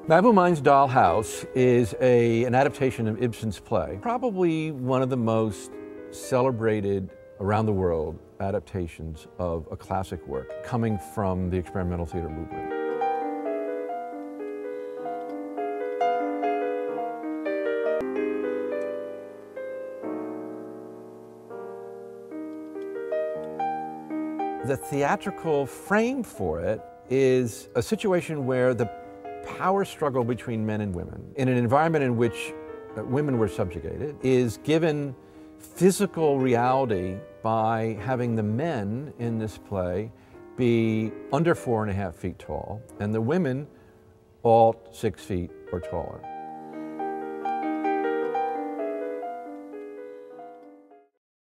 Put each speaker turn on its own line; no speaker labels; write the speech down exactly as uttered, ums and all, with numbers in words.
Mabou Mind's Dollhouse is a, an adaptation of Ibsen's play, probably one of the most celebrated around the world adaptations of a classic work coming from the experimental theater movement. The theatrical frame for it is a situation where the power struggle between men and women, in an environment in which women were subjugated, is given physical reality by having the men in this play be under four and a half feet tall, and the women all six feet or taller.